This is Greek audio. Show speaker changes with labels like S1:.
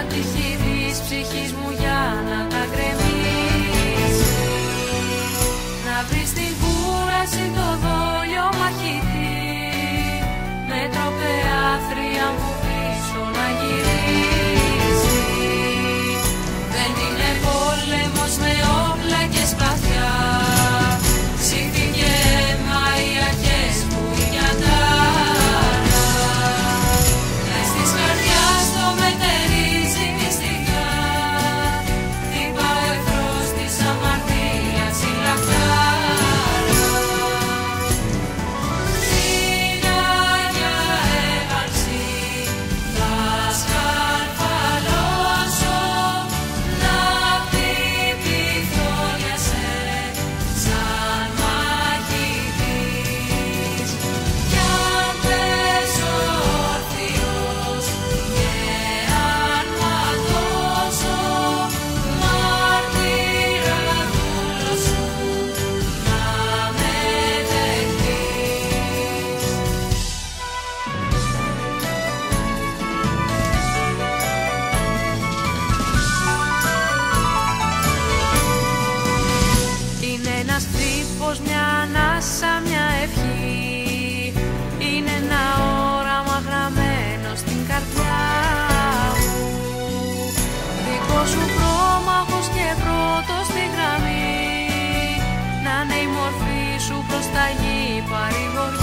S1: τύχη της ψυχής μου για να τα γκρεμίσει. Να βρεις την κούραση το δόλιο μαχητή, με τροπέα θρία μου πίσω να γυρίσει. Δεν είναι πόλεμος με όπλα και σπαθιά, ψήθηκε αίμα οι αρχές που για τάρα. Μες της καρδιάς το μετερίζει μυστικά, χτύπα ο εχθρός της αμαρτίας η λαχτάρα. Σιγά για έβαλση θα σκαρφαλώσω, να χτυπηθώ για σε σαν μαχητής. Κι αν πέσω όρθιος και αν ματώσω, μάρτυρα δούλος σου να με δεχτείς. Είναι ένας τρύπος, μια ανάσα, μια ευχή, είναι ένα όραμα γραμμένο στην καρδιά μου. Δικό σου πρόμαχος και πρώτος στη γραμμή, να είναι η μορφή σου προς τα γη παρηγοριά.